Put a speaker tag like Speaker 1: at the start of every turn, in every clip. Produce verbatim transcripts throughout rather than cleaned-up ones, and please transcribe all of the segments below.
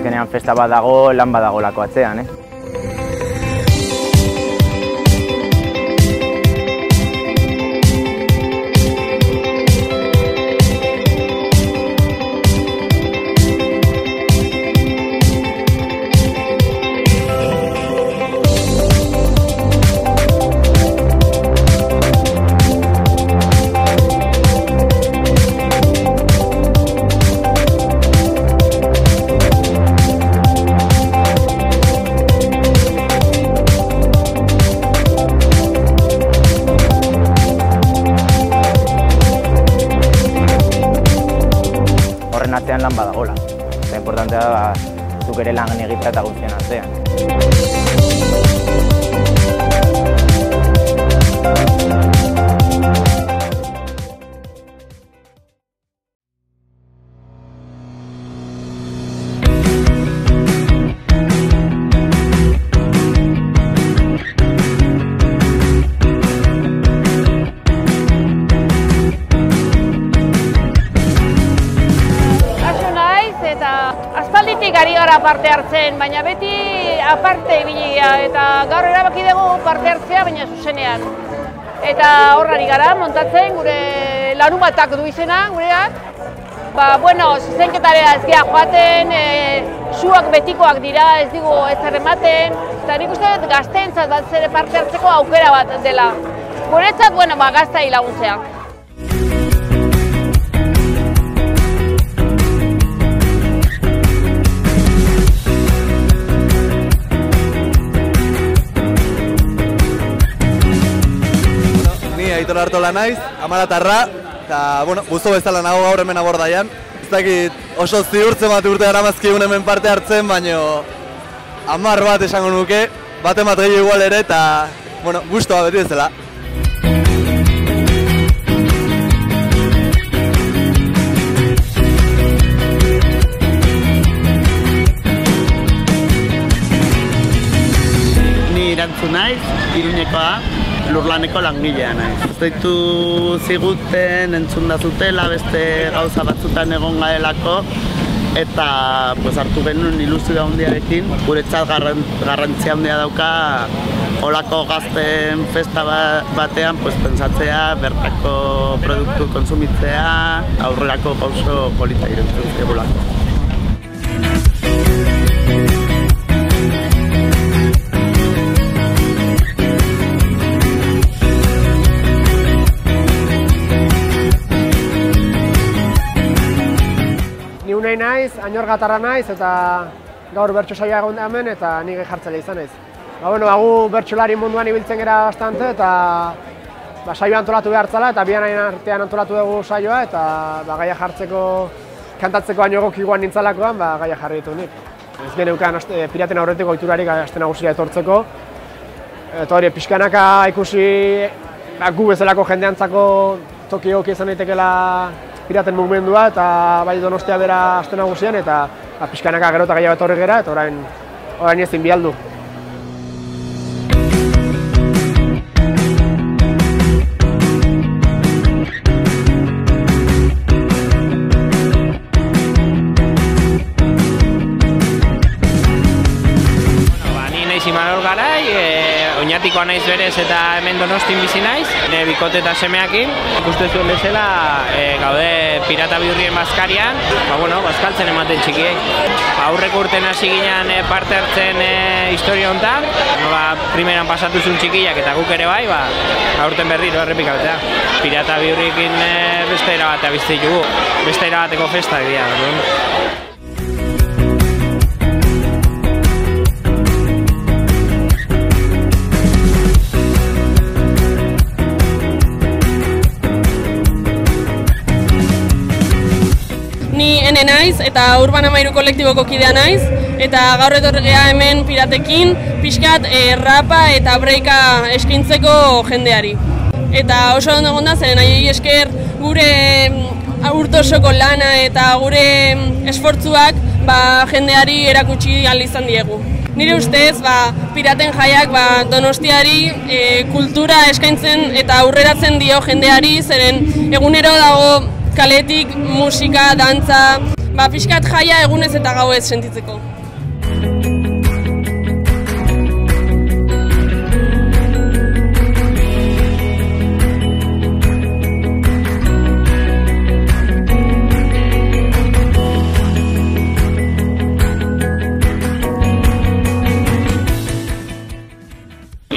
Speaker 1: azkenean festa bat dago, lan bat dagolako atzean, eh? Horren atzean lan badagola. Eta importantea da, zuk ere lan egitea eta guztien atzean.
Speaker 2: Aspalditik ari gara parte hartzen, baina beti aparte ibilia eta gaur erabaki dugu parte hartzea, baina zuzenean. Eta horrari gara montatzen, gure larumatak du izena, gureak. Ba, bueno, zuzenketarea ez gara joaten, e, suak betikoak dira, ez digu ez ematen, eta nik uste dut gazteentzat bat zere parte hartzeko aukera bat dela. Guretzat, bueno, ba, gaztai laguntzea.
Speaker 3: Aitor Artola naiz, Amaratarra, eta, bueno, guztu bezala nago gaur hemen Abordaian. Ez dakit oso ziurtzen bat urte daramazkigun hemen parte hartzen, baina hamar bat esango nuke, bat emat gehiago igual ere, eta, bueno, gustoa beti bezala.
Speaker 4: Ni Irantzun naiz, Iruñekoa. Lurlaneko langilea naiz. Ez daitu ziguten entzun da zutela beste gauza batzutan egon gaelako eta pues, hartu genuen ilusio handiarekin. Guretzat garrantzia handia dauka holako gazten festa batean pues, pentsatzea, bertako produktu konsumitzea, aurrerako pauso polita iruditzen zigulako.
Speaker 5: Unai naiz, Añor Gatarra naiz eta gaur bertso saioa egon da hemen eta nik jartzaile izan naiz. Ba, bueno, gu bertsolari munduan ibiltzen gara bastante eta ba, saioa antolatu behar zala eta bian artean antolatu dugu saioa eta ba, gaia jartzeko, kantatzeko haino egokiguan nintzalakoan, ba, gaia jarri ditu nik. Ez geneukan piraten aurretiko oiturarik aste nagusia etortzeko. Eta hori, pixkanaka ikusi ba, gu bezalako jendeantzako toki egoki izan daitekeela piraten mugimendua eta bai Donostia bera aste nagusian eta ba, pixkanaka gero eta gehiago etorri gera eta orain, orain ezin bialdu.
Speaker 6: Imanol Garai, e, oinatikoa naiz berez eta hemen Donostin bizi naiz, nire bikote eta semeakin. Ikusten zuen bezala e, gaude pirata bihurrien bazkarian, ba, bueno, bazkaltzen ematen txikiei. Aurreko urten hasi ginen e, parte hartzen e, historia honetan, ba, primeran pasatu zuen txikiak eta guk ere bai, ba, aurten berriro errepikatzea. Pirata bihurriekin e, beste erabatea biztitugu, beste erabateko festa dira.
Speaker 7: Ni ene naiz eta Urban Amairu kolektiboko kidea naiz eta gaur etorregea hemen piratekin pixkat e, rapa eta breika eskintzeko jendeari. Eta oso ondo egon da zen nahi esker gure urte osoko lana eta gure esfortzuak ba, jendeari erakutsi ahal izan diegu. Nire ustez, ba, piraten jaiak ba, Donostiari e, kultura eskaintzen eta aurreratzen dio jendeari, zeren egunero dago kaletik musika, dantza, ba, pixkat jaia egunez eta gauez sentitzeko.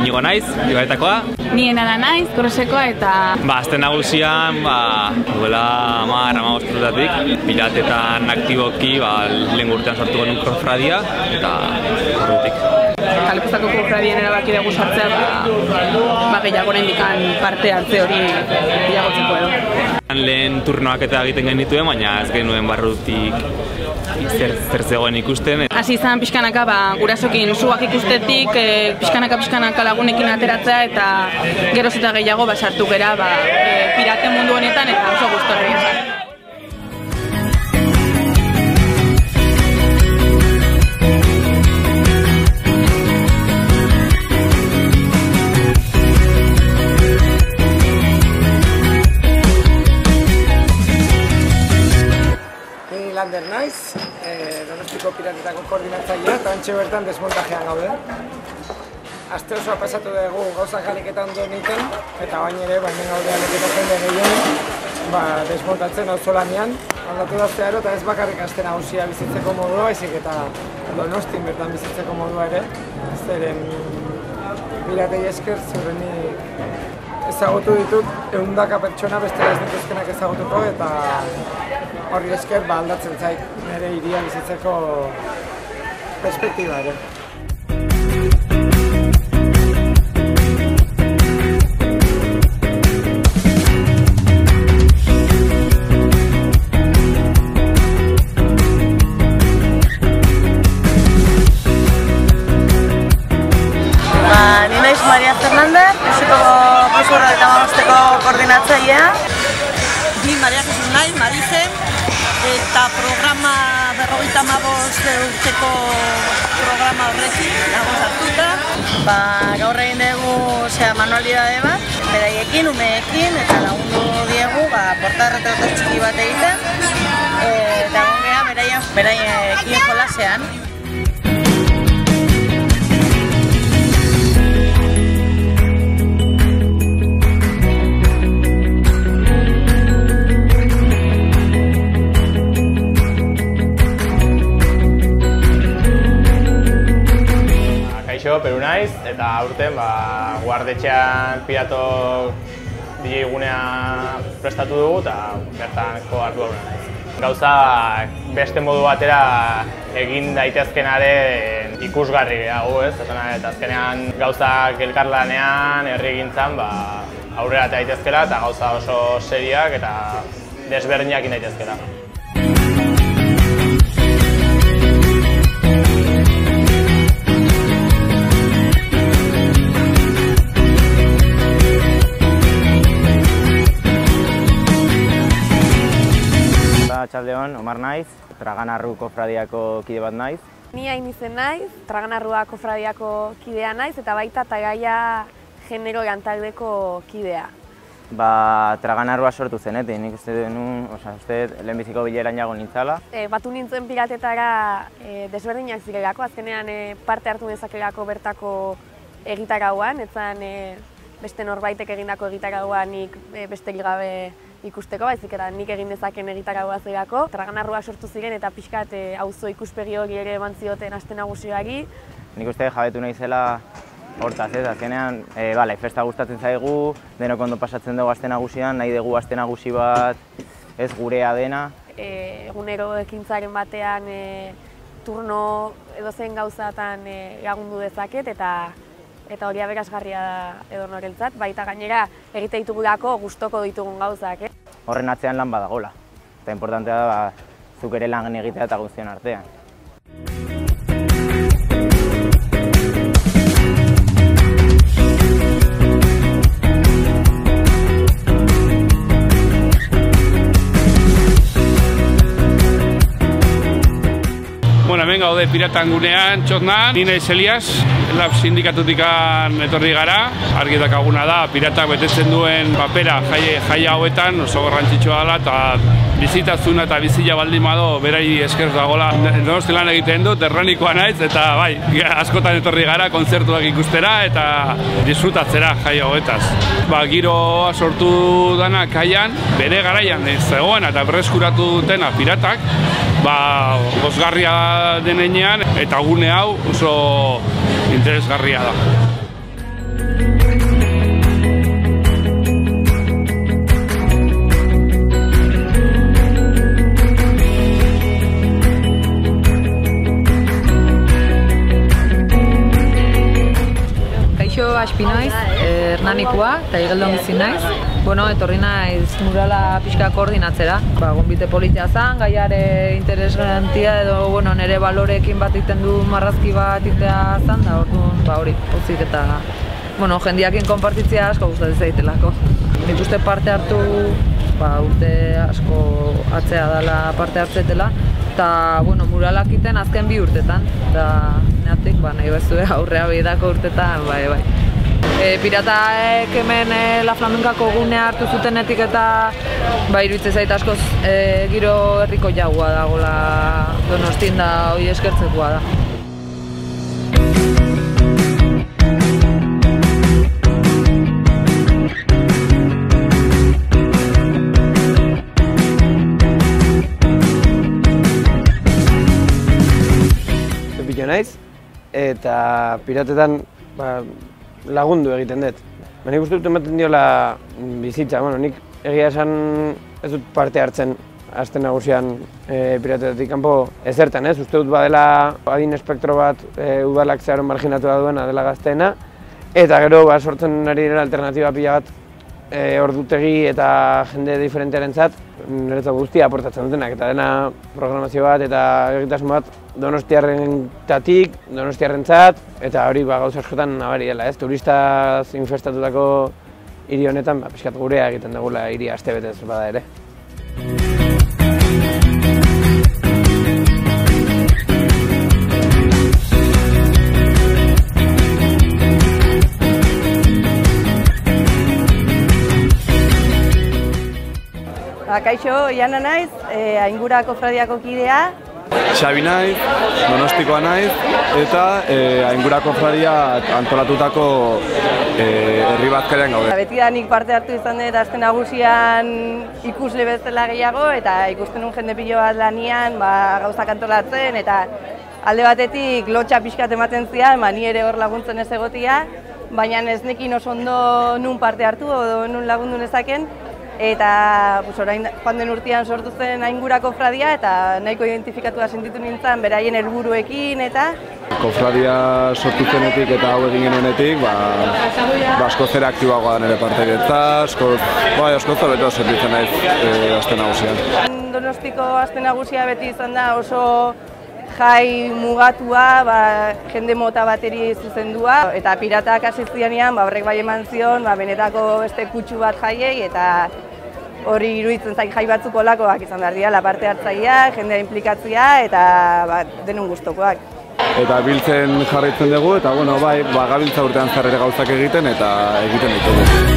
Speaker 8: Inigo naiz, Ibaetakoa.
Speaker 9: Ni Enara naiz, Grosekoa eta...
Speaker 8: Ba, azte nagusian, ba, duela hamar hamabost urtetatik, piratetan aktiboki, ba, lehen urtean sortu genuen kofradia, eta horretik.
Speaker 9: Kalepuzako kofradien erabaki dugu sartzea, ba, gehiago oraindikan parte hartze hori gehiagotzeko edo.
Speaker 8: Lehen turnoak eta egiten genituen, baina ez genuen barrutik zer, zer zegoen ikusten.
Speaker 9: Hasi izan pixkanaka, ba, gurasokin suak ikustetik, e, pixkanaka pixkanaka lagunekin ateratzea eta geroz eta gehiago ba, sartu gera ba, e, pirate mundu honetan eta oso gustora egin.
Speaker 10: Lander naiz, Donostiko Piratetako koordinatzailea eta antxe bertan desmontajean gaude. Aste osoa pasatu dugu gauzak aliketan duen egiten, eta bain ere, baina gaude aliketan jende gehien, ba, desmontatzen auzolanean. Aldatu da zeharo eta ez bakarrik aste nagusia bizitzeko modua, baizik eta Donostin bertan bizitzeko modua ere. Zeren piratei esker zurenik ezagutu ditut ehundaka pertsona bestela ez dituzkenak ezagutuko eta horri esker ba aldatzen zait nire hiria bizitzeko perspektiba ere.
Speaker 11: Ni naiz Maria Fernández, Mexikoko Prozurra eta Mamosteko koordinatzailea.
Speaker 12: Ni Maria Jesus naiz, Marizen, eta programa berrogeita hamabost urteko programa horrekin, dago sartuta.
Speaker 11: Ba, gaur egin dugu manualidade bat, beraiekin, umeekin, eta lagundu diegu ba, portarretrato txiki bat egiten. Eta gongea beraiekin jolasean.
Speaker 6: Peru naiz, eta aurten ba, guardetxean piratok D J gunea prestatu dugu eta bertanko hartu aurre naiz. Gauza beste modu batera egin daitezkenaren ikusgarri gehiago, ez? Eta azkenean gauzak elkarlanean, herrigintzan ba, aurrera daitezkela eta gauza oso seriak eta desberdinak egin daitezkela.
Speaker 1: Txaldeon, Omar naiz, Traganarru kofradiako kide bat naiz.
Speaker 13: Ni Ainizen naiz, Traganarrua kofradiako kidea naiz eta baita Tagaia genero gantaldeko kidea.
Speaker 1: Ba, Traganarrua sortu zenetik, nik uste denun, oza, uste lehenbiziko bileran jago nintzala.
Speaker 13: E, batu nintzen piratetara e, desberdinak zirelako, azkenean e, parte hartu dezakelako bertako egitarauan, etzan e, beste norbaitek egindako egitarauan nik e, besterik gabe ikusteko, baizik eta nik egin dezaken egitaragoa zerako. Traganarrua sortu ziren eta pixkat auzo ikuspegi hori ere eman zioten aste nagusiari.
Speaker 1: Nik uste jabetu nahi zela hortaz, ez, azkenean, e, bale, festa gustatzen zaigu, denok ondo pasatzen dugu aste nagusian, nahi dugu aste nagusi bat ez gurea dena.
Speaker 13: E, egunero ekintzaren batean e, turno edozein gauzatan e, lagundu dezaket eta eta hori aberasgarria da edonorentzat, baita gainera egite ditugulako gustoko ditugun gauzak. Eh?
Speaker 1: Horren atzean lan badagola, eta importantea da ba, zuk ere lan egitea eta guztion artean.
Speaker 14: Bueno, hemen gaude piratan gunean, txotnan, ni naiz Elias, Lab sindikatutikan etorri gara, argi dakaguna da, piratak betetzen duen papera jaia hauetan oso garrantzitsua dela eta bizitazuna eta bizila baldin bado berai esker dagoela. Donosti lan egiten dut, erranikoa naiz eta bai, askotan etorri gara kontzertuak ikustera eta disfrutatzera jaia hauetaz. Ba, giroa sortu dana kaian, bere garaian zegoen eta berreskuratu dutena piratak, ba, gozgarria denean eta gune hau oso interesgarria da.
Speaker 15: Kaixo, Aspi naiz, Hernanikoa eta Igeldon bizi naiz. Bueno, etorri naiz murala pixka koordinatzera. Ba, gonbite politia zan, gaiare interesgantia edo bueno, nire baloreekin bat egiten du marrazki bat itea zan, da orduan ba, hori pozik eta bueno, jendiakin konpartitzea asko gustatzen zaitelako. Nik uste parte hartu ba, urte asko atzea dela parte hartzetela. Eta, bueno, muralak iten azken bi urtetan, eta neatik, ba, nahi bezue aurrea behidako urtetan, bai, bai. E, pirataek hemen e, La Flamencako gunea hartu zutenetik eta ba, iruditzen zait askoz e, giro herriko jaua dagoela Donostin da hori eskertzekoa da.
Speaker 16: Naiz, eta piratetan ba, lagundu egiten dut. Ba, nik uste dut ematen diola bizitza, bueno, nik egia esan ez dut parte hartzen aste nagusian e, piratetatik kanpo ezertan, ez? Uste dut badela adin espektro bat e, udalak zeharon marginatua duena dela gazteena, eta gero ba, sortzen ari dira alternatiba pila bat e, ordutegi eta jende diferentearentzat niretzat guztia aportatzen dutenak, eta dena programazio bat eta egitasmo bat donostiarrentatik, donostiarrentzat, eta hori ba, gauza askotan nabari dela, ez? Turistaz infestatutako hiri honetan, ba, pixkat gurea egiten dugula hiri astebetez bada ere.
Speaker 17: Kaixo, Iana naiz, e, Aingura kofradiako kidea.
Speaker 3: Xabi naiz, Donostikoa naiz, eta e, Aingura kofradia antolatutako e, herri bazkarean gaude.
Speaker 17: Betidanik parte hartu izan dut azte nagusian ikusle bezala gehiago, eta ikusten nun jende pilo bat lanian ba, gauzak antolatzen, eta alde batetik lotxa pixkat ematen zian, ba, ni ere hor laguntzen ez egotia, baina ez nekin oso ondo nun parte hartu, edo nun lagundu nezaken, eta pues, orain joan den urtean sortu zen Aingura kofradia eta nahiko identifikatua sentitu nintzen beraien helburuekin eta
Speaker 3: kofradia sortu zenetik eta hau egin genuenetik, ba, ba asko zera aktiboagoa da nire partegietza, asko bai, asko zobeto sentitzen naiz e, aste nagusian.
Speaker 17: Donostiko aste nagusia beti izan da oso jai mugatua, ba, jende mota bateri zuzendua, eta piratak hasi zianean, ba, horrek bai eman zion, ba, benetako beste kutsu bat jaiei, eta hori iruditzen zaik jai batzuk olakoak izan behar dira, parte hartzailea, jendea inplikatzea, eta ba, denun gustokoak.
Speaker 3: Eta biltzen jarraitzen dugu, eta bueno, bai, ba, gabiltza urtean zarrere gauzak egiten, eta egiten ditugu.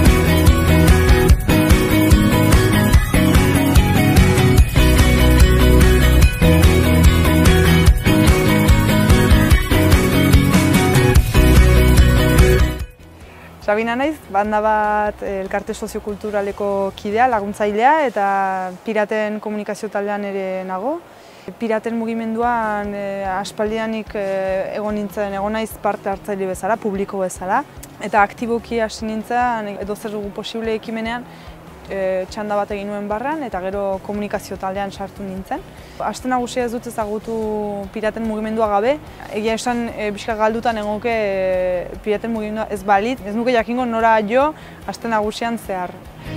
Speaker 18: Sabina naiz, banda bat elkarte soziokulturaleko kidea, laguntzailea eta piraten komunikazio taldean ere nago. Piraten mugimenduan e, aspaldianik e, egon nintzen, egon naiz parte hartzaile bezala, publiko bezala. Eta aktiboki hasi nintzen, edozer dugu posible ekimenean, e, txanda bat egin nuen barran eta gero komunikazio taldean sartu nintzen. Aste nagusia ez dut ezagutu piraten mugimendua gabe. Egia esan e, pixka galdutan egoke e, piraten mugimendua ez balit. Ez nuke jakingo nora jo aste nagusian zehar.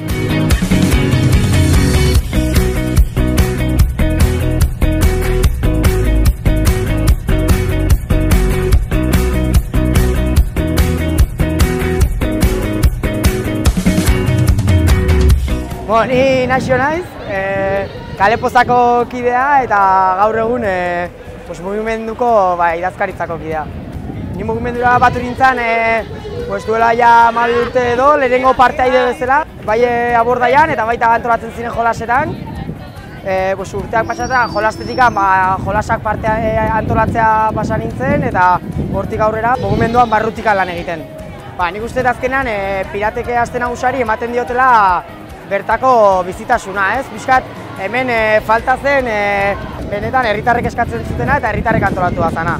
Speaker 5: Bueno, ni Naxio naiz, e, Kale Pozako kidea eta gaur egun e, pues, mugimenduko ba, idazkaritzako kidea. Ni mugimendura batu nintzen e, pues, duela ja hamabi urte edo, lehenengo parteide bezala, bai abordaian eta baita antolatzen ziren jolasetan. E, pues, urteak pasata jolastetikan ba, jolasak parte e, antolatzea pasa nintzen eta hortik aurrera mugimenduan barrutikan lan egiten. Ba, nik uste azkenean e, pirateke aste nagusari ematen diotela bertako bizitasuna, ez? Bizkat, hemen e, falta zen e, benetan herritarrek eskatzen zutena eta herritarrek antolatua zana.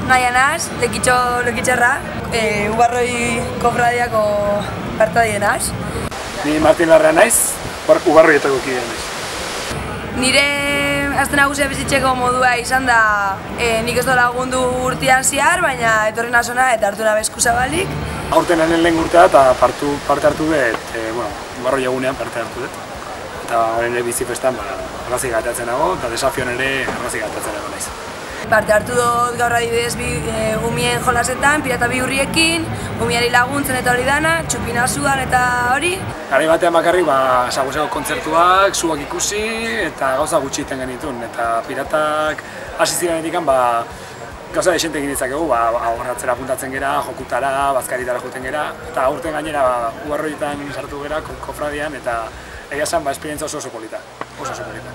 Speaker 19: Naia naz, lekitxo lekitxarra, e, Ubarroi kofradiako partadia naz.
Speaker 20: Ni Martin Larrea naiz, Ubarroietako kidea naiz.
Speaker 19: Nire aste nagusia bizitzeko modua izan da, e, nik ez do lagundu urtean zehar, baina etorri nazona eta hartu nabe eskuzabalik.
Speaker 20: Aurten hanen lehen urtea eta partu, parte hartu dut, e, bueno, Ubarroi egunean parte hartu dut. Eta horren ere bizifestan arrazik gatatzen nago, eta desafion ere arrazik gatatzen nago naiz.
Speaker 19: Parte hartu dut gaur adibidez bi, e, gumien jolasetan, pirata bihurriekin, gumiari laguntzen eta hori dana, txupina zuan eta hori.
Speaker 20: Garai batean bakarrik, ba, saguseko kontzertuak, zuak ikusi eta gauza gutxi iten genitun. Eta piratak hasi zirenetik, ba, gauza desente egin ditzakegu, ba, ahorratzera puntatzen gera, jokutara, bazkaritara joten gera. Eta aurten gainera ba, Ubarroietan sartu gera, kofradian, eta egia esan, ba, esperientzia oso oso polita. Oso oso polita.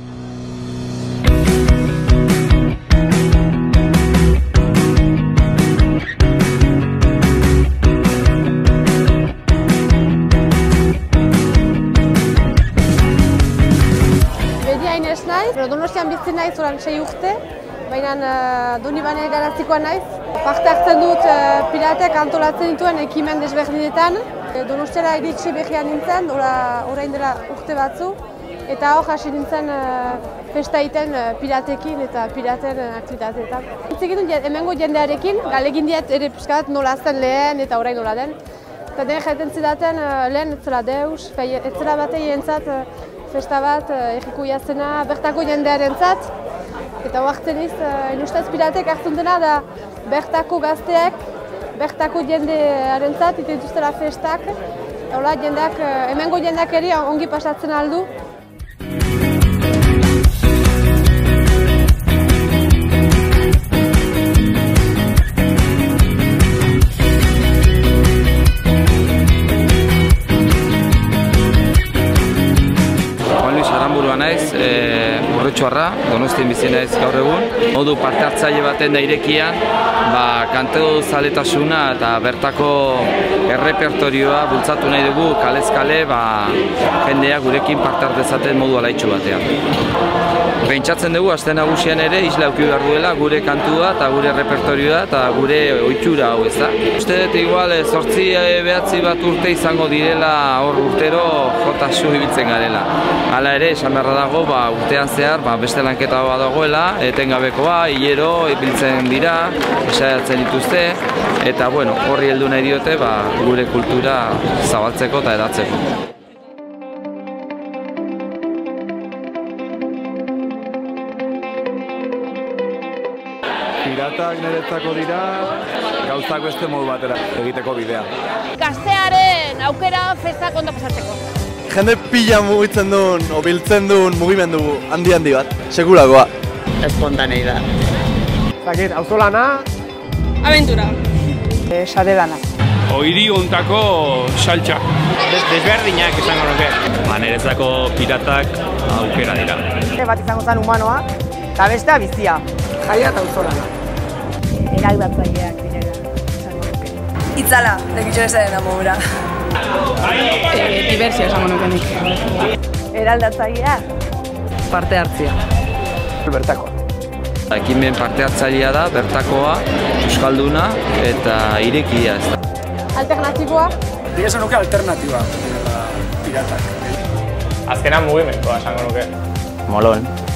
Speaker 21: Donostian bizi naiz orain sei urte, baina Donibane garazikoa naiz. Parte hartzen dut piratek antolatzen dituen ekimen desberdinetan. Donostiara iritsi berrian nintzen, orain dela urte batzu, eta hor hasi nintzen festa egiten piratekin eta piraten aktibitateetan. Hitz egiten hemengo jendearekin, galegin diet ere pixkat nola zen lehen eta orain nola den. Eta den jaiten zidaten lehen ez zela deus, ez zela batei entzat festa bat errikuia zena bertako jendearentzat. Eta oartzen iz, ustez piratek hartzen dena da bertako gazteak, bertako jendearentzat iten dituztela festak. Hola, jendeak, hemengo jendeak ere ongi pasatzen aldu.
Speaker 22: Naiz, e, Urretxoarra, Donostien bizi naiz gaur egun. Modu parte hartzaile baten da irekian, ba, kantu zaletasuna eta bertako errepertorioa bultzatu nahi dugu kalez kale, ba, jendea gurekin parte hartezaten modu alaitxu batean. Pentsatzen dugu, aste nagusian ere, isla auki behar duela gure kantua eta gure repertorioa eta gure ohitura hau ez da. Uste dut igual zortzi behatzi bat urte izango direla hor urtero jota su ibiltzen garela. Hala ere, esan beharra dago, ba, urtean zehar ba, beste lanketa bat dagoela, etengabekoa, hilero, ibiltzen dira, esaiatzen dituzte, eta bueno, horri heldu nahi diote ba, gure kultura zabaltzeko eta edatzeko.
Speaker 3: Piratak niretzako dira gauzak beste modu batera egiteko bidea.
Speaker 2: Gaztearen aukera festak ondo pasatzeko.
Speaker 3: Jende pila mugitzen duen, obiltzen duen mugimendu handi-handi bat, sekulakoa.
Speaker 4: Espontaneidad.
Speaker 5: Zakit, auzolana.
Speaker 9: Aventura.
Speaker 18: E, sare lana.
Speaker 14: Oiri hontako saltxa.
Speaker 6: Desberdinak izango nuke.
Speaker 8: Ba, niretzako piratak aukera dira.
Speaker 17: Bat izango zen humanoa, eta bestea bizia.
Speaker 10: Jaia eta auzolana.
Speaker 13: Eraldatzaileak direla, izango nuke.
Speaker 19: Itzala, lekitxo ezaren amobera.
Speaker 9: E, diversia esango nuke nik.
Speaker 13: Eraldatzailea?
Speaker 15: Parte hartzia.
Speaker 3: Bertakoa.
Speaker 22: Ekimen parte hartzailea da, bertakoa, euskalduna eta irekia ez da.
Speaker 21: Alternatiboa?
Speaker 20: Nik esan nuke alternatiba, piratak.
Speaker 6: Azkenan mugimendoa esango nuke.
Speaker 1: Molon.